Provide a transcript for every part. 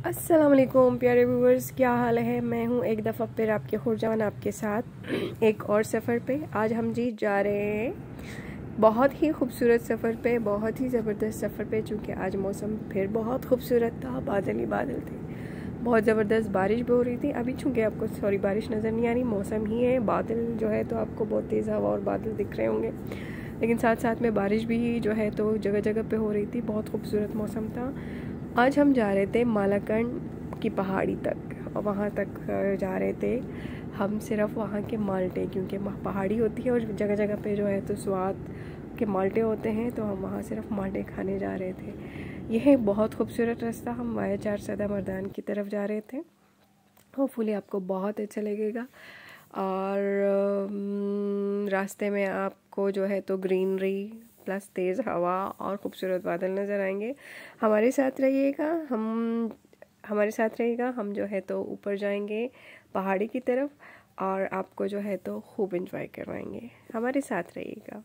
अस्सलाम वालेकुम प्यारे व्यूवर्स, क्या हाल है। मैं हूँ एक दफ़ा फिर आपके खुरजान आपके साथ एक और सफ़र पे। आज हम जी जा रहे हैं बहुत ही खूबसूरत सफ़र पे, बहुत ही ज़बरदस्त सफ़र पे। चूँकि आज मौसम फिर बहुत खूबसूरत था, बादल ही बादल थे, बहुत ज़बरदस्त बारिश भी हो रही थी। अभी चूँकि आपको बारिश नज़र नहीं आ रही, मौसम ही है, बादल जो है तो आपको बहुत तेज़ हवा और बादल दिख रहे होंगे, लेकिन साथ साथ में बारिश भी जो है तो जगह जगह पे हो रही थी। बहुत खूबसूरत मौसम था। आज हम जा रहे थे मालाकंड की पहाड़ी तक, और वहाँ तक जा रहे थे हम सिर्फ वहाँ के माल्टे, क्योंकि पहाड़ी होती है और जगह जगह पे जो है तो स्वाद के माल्टे होते हैं, तो हम वहाँ सिर्फ माल्टे खाने जा रहे थे। यह बहुत खूबसूरत रास्ता, हम वाया चार सदा मर्दान की तरफ जा रहे थे। होपफुली आपको बहुत अच्छा लगेगा। और रास्ते में आपको जो है तो ग्रीनरी प्लस तेज़ हवा और ख़ूबसूरत बादल नज़र आएंगे। हमारे साथ रहिएगा, हम जो है तो ऊपर जाएंगे पहाड़ी की तरफ, और आपको जो है तो खूब एंजॉय करवाएंगे। हमारे साथ रहिएगा।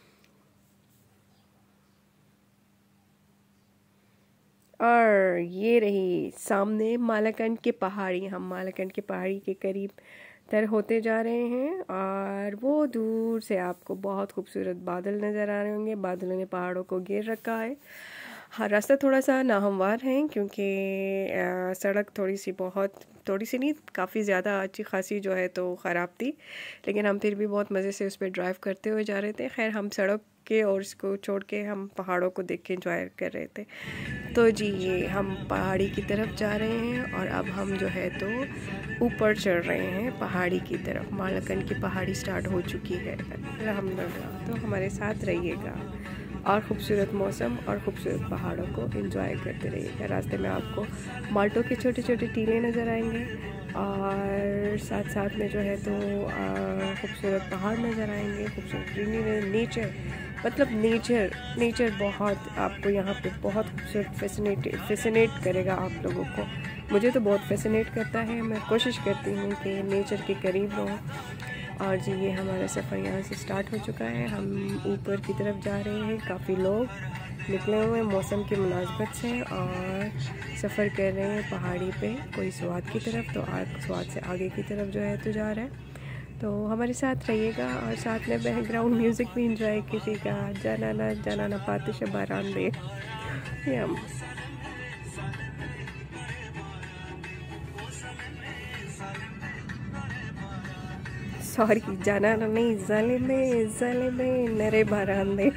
और ये रही सामने मालाकंड की पहाड़ी। हम मालाकंड की पहाड़ी के करीब तर होते जा रहे हैं, और वो दूर से आपको बहुत खूबसूरत बादल नज़र आ रहे होंगे। बादलों ने पहाड़ों को घेर रखा है। हाँ, रास्ता थोड़ा सा नाहमवार है, क्योंकि सड़क थोड़ी सी नहीं, काफ़ी ज़्यादा अच्छी खासी जो है तो ख़राब थी, लेकिन हम फिर भी बहुत मज़े से उस पर ड्राइव करते हुए जा रहे थे। खैर, हम सड़क के और इसको छोड़ के हम पहाड़ों को देख के एंजॉय कर रहे थे। तो जी, ये हम पहाड़ी की तरफ जा रहे हैं, और अब हम जो है तो ऊपर चढ़ रहे हैं पहाड़ी की तरफ। मालाकंड की पहाड़ी स्टार्ट हो चुकी है अल्हम्दुलिल्लाह। तो हमारे साथ रहिएगा, और ख़ूबसूरत मौसम और ख़ूबसूरत पहाड़ों को एंजॉय करते रहिएगा। रास्ते में आपको माल्टों के छोटे छोटे टीले नज़र आएंगे, और साथ साथ में जो है तो खूबसूरत पहाड़ नज़र आएंगे, खूबसूरत ग्रीनरी, नेचर बहुत आपको यहाँ पे बहुत खूबसूरत फैसिनेट करेगा आप लोगों को। मुझे तो बहुत फैसिनेट करता है। मैं कोशिश करती हूँ कि नेचर के करीब रहूँ। और जी, ये हमारा सफ़र यहाँ से स्टार्ट हो चुका है। हम ऊपर की तरफ जा रहे हैं। काफ़ी लोग निकले हुए हैं मौसम की मुनासबत से, और सफ़र कर रहे हैं पहाड़ी पे, कोई स्वाद की तरफ, तो स्वाद से आगे की तरफ जो है तो जा रहा है। तो हमारे साथ रहिएगा, और साथ में बैकग्राउंड म्यूज़िक भी इंजॉय कीजिएगा। जाना पाते शबारान दे हम। सॉरी, जाना नहीं, ज़ालिमे नरे बारान दे।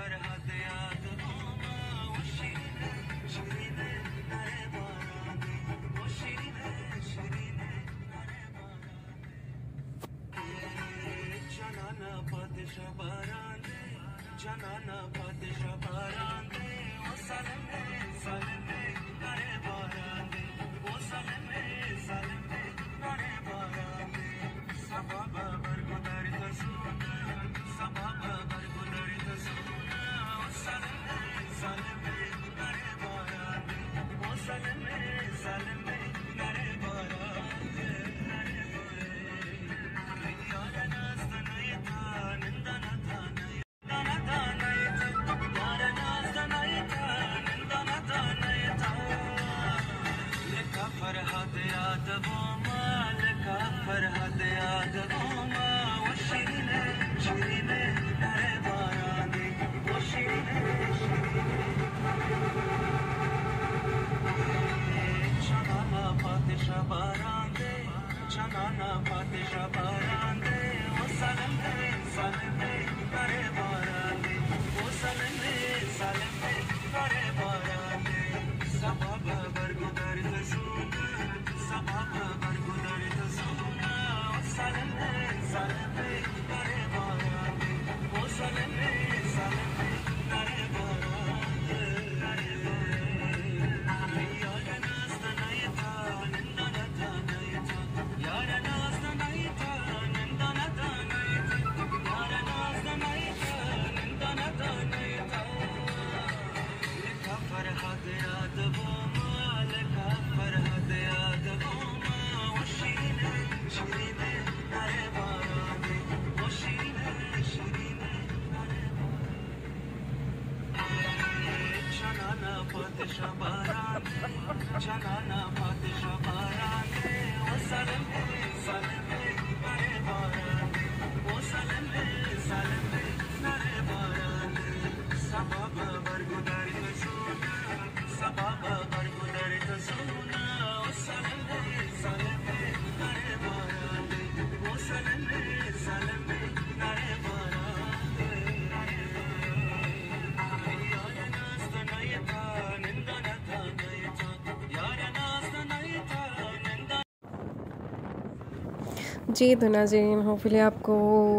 जी तो नाज़रीन, होपफुली आपको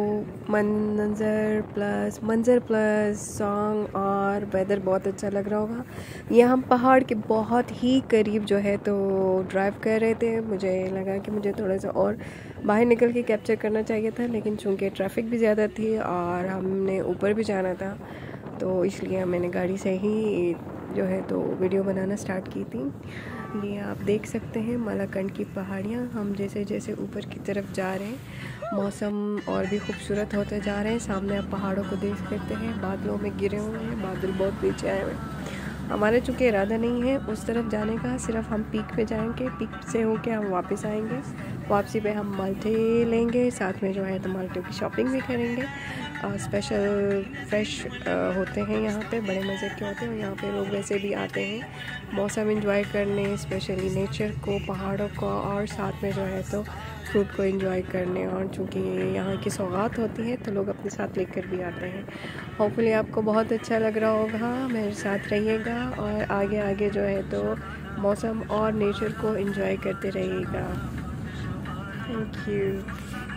मंज़र प्लस सॉन्ग और वेदर बहुत अच्छा लग रहा होगा। ये हम पहाड़ के बहुत ही करीब जो है तो ड्राइव कर रहे थे। मुझे लगा कि मुझे थोड़ा सा और बाहर निकल के कैप्चर करना चाहिए था, लेकिन चूँकि ट्रैफिक भी ज़्यादा थी और हमने ऊपर भी जाना था, तो इसलिए मैंने गाड़ी से ही जो है तो वीडियो बनाना स्टार्ट की थी। ये आप देख सकते हैं मलाकंड की पहाड़ियाँ। हम जैसे जैसे ऊपर की तरफ जा रहे हैं, मौसम और भी खूबसूरत होते जा रहे हैं। सामने आप पहाड़ों को देख सकते हैं, बादलों में गिरे हुए हैं, बादल बहुत नीचे आए हुए हैं। हमारे चूँकि इरादा नहीं है उस तरफ जाने का, सिर्फ हम पीक पे जाएंगे, पीक से होके हम वापस आएंगे। वापसी पे हम माल्टे लेंगे, साथ में जो है तो माल्टे की शॉपिंग भी करेंगे। स्पेशल फ्रेश होते हैं यहाँ पे, बड़े मज़े के होते हैं। यहाँ पे लोग वैसे भी आते हैं मौसम एंजॉय करने, स्पेशली नेचर को, पहाड़ों को, और साथ में जो है तो फ्रूट को एंजॉय करने। और चूँकि यहाँ की सौगात होती है तो लोग अपने साथ लेकर भी आते हैं। होपफुली आपको बहुत अच्छा लग रहा होगा, मेरे साथ रहिएगा और आगे आगे जो है तो मौसम और नेचर को एंजॉय करते रहिएगा। Thank you.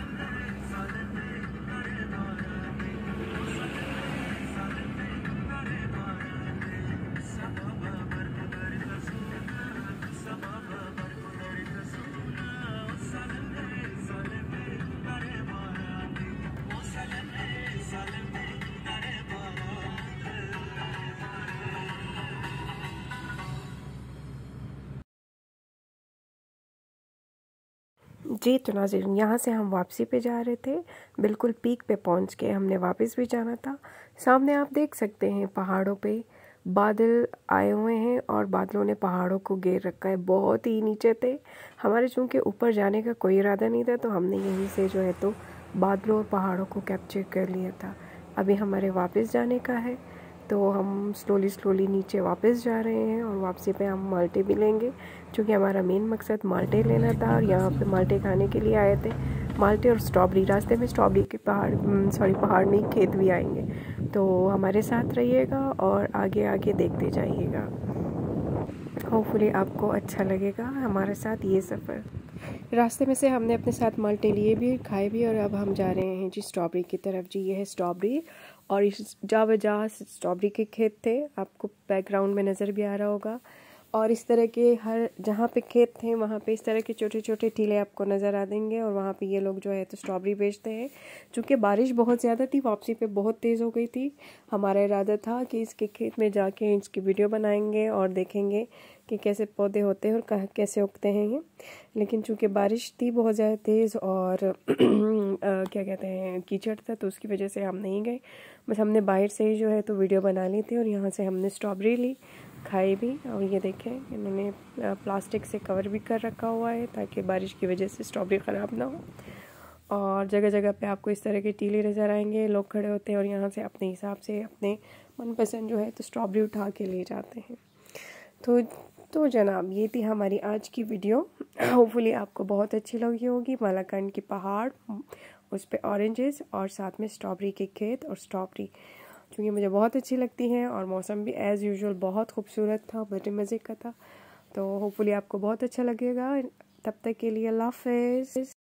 जी तो नाज़रीन, यहाँ से हम वापसी पे जा रहे थे, बिल्कुल पीक पे पहुँच के हमने वापस भी जाना था। सामने आप देख सकते हैं पहाड़ों पे बादल आए हुए हैं और बादलों ने पहाड़ों को घेर रखा है, बहुत ही नीचे थे। हमारे चूँकि ऊपर जाने का कोई इरादा नहीं था, तो हमने यहीं से जो है तो बादलों और पहाड़ों को कैप्चर कर लिया था। अभी हमारे वापस जाने का है, तो हम स्लोली नीचे वापस जा रहे हैं और वापसी पे हम माल्टे भी लेंगे, क्योंकि हमारा मेन मकसद माल्टे लेना था। और यहाँ पे माल्टे खाने के लिए आए थे, माल्टे और स्ट्रॉबेरी। रास्ते में स्ट्रॉबेरी के पहाड़ नहीं, खेत भी आएंगे। तो हमारे साथ रहिएगा और आगे आगे देखते जाइएगा। होपफुली आपको अच्छा लगेगा हमारे साथ ये सफ़र। रास्ते में से हमने अपने साथ माल्टे लिए भी, खाए भी, और अब हम जा रहे हैं जी स्ट्रॉबेरी की तरफ। जी ये है स्ट्रॉबेरी, और इस जहाँ स्ट्रॉबेरी के खेत थे, आपको बैकग्राउंड में नज़र भी आ रहा होगा। और इस तरह के हर जहाँ पे खेत थे वहाँ पे इस तरह के छोटे छोटे टीले आपको नज़र आ देंगे, और वहाँ पे ये लोग जो है तो स्ट्रॉबेरी बेचते हैं। चूँकि बारिश बहुत ज़्यादा थी, वापसी पे बहुत तेज़ हो गई थी, हमारा इरादा था कि इसके खेत में जाके इसकी वीडियो बनाएंगे और देखेंगे कि कैसे पौधे होते हैं और कैसे उगते हैं ये। लेकिन चूँकि बारिश थी बहुत ज़्यादा तेज़ और क्या कहते हैं कीचड़ था, तो उसकी वजह से हम नहीं गए। बस हमने बाहर से ही जो है तो वीडियो बना ली थी, और यहाँ से हमने स्ट्रॉबेरी ली, खाई भी। और ये देखें इन्होंने प्लास्टिक से कवर भी कर रखा हुआ है ताकि बारिश की वजह से स्ट्रॉबेरी ख़राब ना हो। और जगह जगह पे आपको इस तरह के टीले नज़र आएंगे, लोग खड़े होते हैं और यहाँ से अपने हिसाब से अपने मनपसंद जो है तो स्ट्रॉबेरी उठा के ले जाते हैं। तो जनाब ये थी हमारी आज की वीडियो। होपफुली आपको बहुत अच्छी लगी होगी। मालाकंड की पहाड़, उस पे ऑरेंजेस, और साथ में स्ट्रॉबेरी के खेत और स्ट्रॉबेरी, क्योंकि मुझे बहुत अच्छी लगती हैं। और मौसम भी एज़ यूजुअल बहुत खूबसूरत था, बड़े मज़े का था। तो होपफुली आपको बहुत अच्छा लगेगा। तब तक के लिए अल्लाह हाफ़िज़।